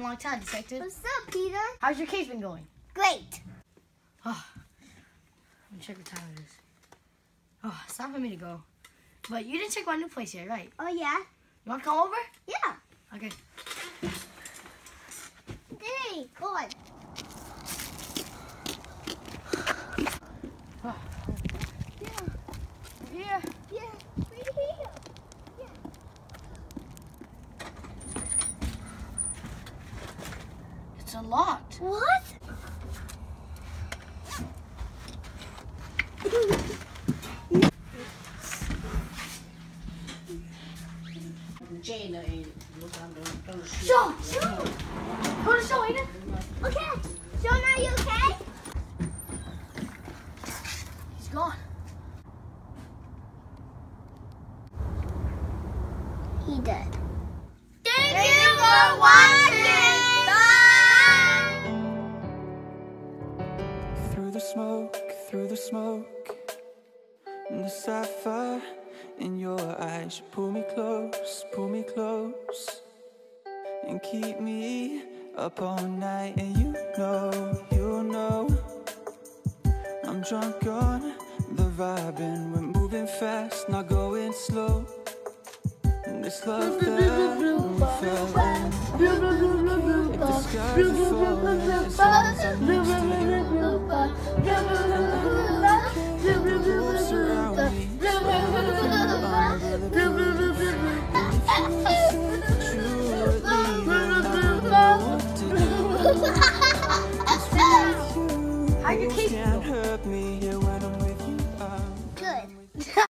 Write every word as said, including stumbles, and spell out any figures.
long time, Detective. What's up, Peter? How's your case been going? Great. Oh, let me check what time it is. Oh, it's time for me to go. But you didn't check my new place yet, right? Oh, yeah? You want to come over? Yeah. Okay. Hey, go on. Oh. Yeah. Here. Yeah. Right here. Yeah. It's unlocked. What? Sean! Sean! Go to Sean, Aiden. Okay. Sean, are you okay? He's gone. He did. Thank, Thank you for watching. Bye. Through the smoke, through the smoke, and the sapphire in your eyes, you pull me close, pull me close, and keep me up all night. And you know, you know, I'm drunk on the vibe, and we're moving fast, not going slow. And this love that we fell in, if the skies are falling, as long as I'm next to you, close around me. How you keep Can't hurt me.